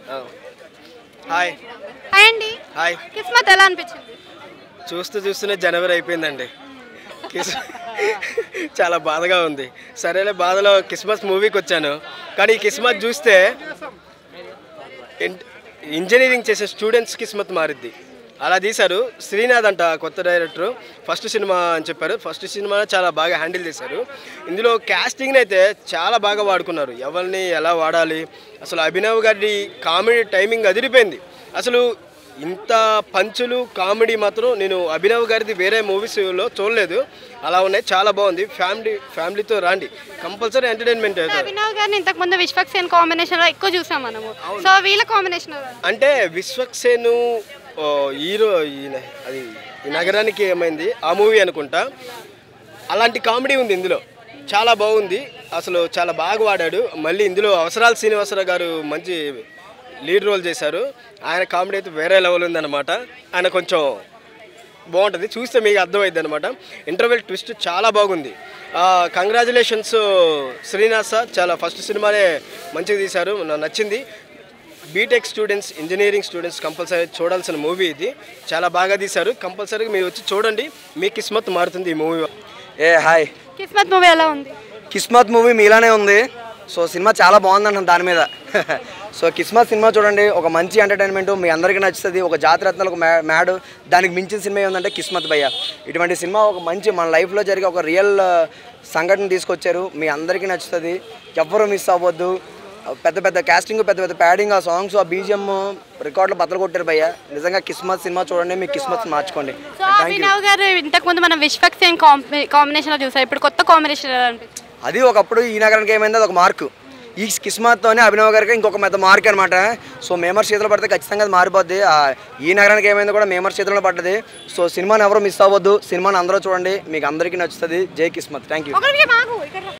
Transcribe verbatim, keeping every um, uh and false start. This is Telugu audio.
హాయ్ హాయ్ అండి. హాయ్ కిస్మత్ ఎలా అనిపించింది? చూస్తూ చూస్తూనే జనవరి అయిపోయిందండి. కిస్ చాలా బాధగా ఉంది. సరేలే బాధలో క్రిస్మస్ మూవీకి వచ్చాను. కానీ ఈ కిస్మత్ చూస్తే ఇంజనీరింగ్ చేసే స్టూడెంట్స్ కిస్మత్ మారిద్ది. అలా తీశారు. శ్రీనాథ్ అంట కొత్త డైరెక్టరు. ఫస్ట్ సినిమా అని చెప్పారు. ఫస్ట్ సినిమా చాలా బాగా హ్యాండిల్ చేశారు. ఇందులో క్యాస్టింగ్ని అయితే చాలా బాగా వాడుకున్నారు. ఎవరిని ఎలా వాడాలి, అసలు అభినవ్ గారి కామెడీ టైమింగ్ అదిరిపోయింది. అసలు ఇంత పంచులు కామెడీ మాత్రం నేను అభినవ్ గారిది వేరే మూవీస్లో చూడలేదు. అలా ఉన్నాయి. చాలా బాగుంది. ఫ్యామిలీ ఫ్యామిలీతో రాండి, కంపల్సరీ ఎంటర్టైన్మెంట్ అవుతుంది. అభినవ్ గారిని ఇంతకు ముందు విశ్వక్సేన్ కాంబినేషన్ లో ఎక్కువ చూసాం మనము. సో వీళ్ళ కాంబినేషన్ అంటే విశ్వక్సేను హీరో అది ఈ నగరానికి ఏమైంది ఆ మూవీ అనుకుంటా. అలాంటి కామెడీ ఉంది ఇందులో. చాలా బాగుంది. అసలు చాలా బాగా వాడాడు. మళ్ళీ ఇందులో అవసరాల శ్రీనివాసరావు గారు మంచి లీడ్ రోల్ చేశారు. ఆయన కామెడీ అయితే వేరే లెవెల్ ఉందన్నమాట. ఆయన కొంచెం బాగుంటుంది, చూస్తే మీకు అర్థమైంది అనమాట. ఇంటర్వెల్ ట్విస్ట్ చాలా బాగుంది. కంగ్రాచులేషన్స్ శ్రీనివాస్ సార్, చాలా ఫస్ట్ సినిమానే మంచిగా తీశారు, నాకు నచ్చింది. BTech students, engineering students compulsory చూడాల్సిన మూవీ ఇది. చాలా బాగా తీశారు. కంపల్సరీగా మీరు వచ్చి చూడండి, మీ కిస్మత్ మారుతుంది ఈ మూవీ. ఏ హాయ్. కిస్మత్ మూవీ ఎలా ఉంది? కిస్మత్ మూవీ మీలానే ఉంది. సో సినిమా చాలా బాగుందంట దాని మీద. సో కిస్మత్ సినిమా చూడండి, ఒక మంచి ఎంటర్టైన్మెంట్ మీ అందరికీ నచ్చుతుంది. ఒక జాతిరత్నాలు, ఒక మ్యా మ్యాడ్ దానికి మించిన సినిమా ఏంటంటే కిస్మత్ భయ్య. ఇటువంటి సినిమా ఒక మంచి మన లైఫ్లో జరిగే ఒక రియల్ సంఘటన తీసుకొచ్చారు. మీ అందరికీ నచ్చుతుంది, ఎవ్వరూ మిస్ అవ్వద్దు. పెద్ద పెద్ద కాస్టింగ్, పెద్ద పెద్ద ప్యాడింగ్, ఆ సాంగ్స్, ఆ బీజిఎం రికార్డులు బద్దలు కొట్టారు భయ్య. నిజంగా కిస్మత్ సినిమా చూడండి, మీ కిస్మత్ మార్చుకోండి. సో అభినవ్ గారు ఇంతకు ముందు మనం విశ్వక్సేన్ కాంబినేషన్ లో చూసాం. ఇప్పుడు కొత్త కాంబినేషన్ ఎలా అనిపిస్తుంది? అది ఒకప్పుడు ఈ నగరానికి ఏమైంది, అది ఒక మార్కు. ఈ కిస్మత్తోనే అభినవ్ గారికి ఇంకొక పెద్ద మార్క్ అనమాట. సో మేమర్ చేతులు పడితే ఖచ్చితంగా అది మారిపోద్ది. ఈ నగరానికి ఏమైంది కూడా మేమర్ చేతుల్లో పడ్డది. సో సినిమాని ఎవరు మిస్ అవ్వద్దు. సినిమాని అందరూ చూడండి, మీకు అందరికీ నచ్చుతుంది. జై కిస్మత్. Thank you.